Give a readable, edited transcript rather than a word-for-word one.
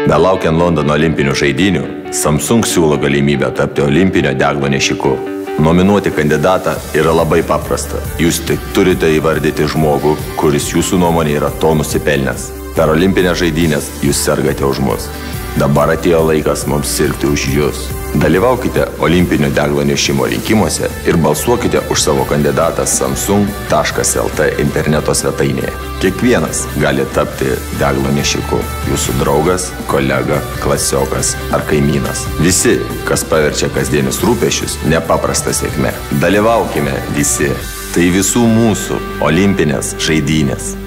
Belaukiant Londono olimpinių žaidynių, Samsung siūlo galimybę tapti olimpinio deglo nešiku. Nominuoti kandidatą yra labai paprasta. Jūs tik turite įvardyti žmogų, kuris jūsų nuomonė yra to nusipelnęs. Per olimpinės žaidynės jūs sergate už mus. Dabar atėjo laikas mums sirgti už jūs. Dalyvaukite olimpinio deglo nešimo rinkimuose ir balsuokite už savo kandidatą samsung.lt interneto svetainėje. Kiekvienas gali tapti deglo nešiku. Jūsų draugas, kolega, klasiokas ar kaimynas. Visi, kas paverčia kasdienius rūpesčius nepaprastą sėkmę. Dalyvaukime visi. Tai visų mūsų olimpinės žaidynės.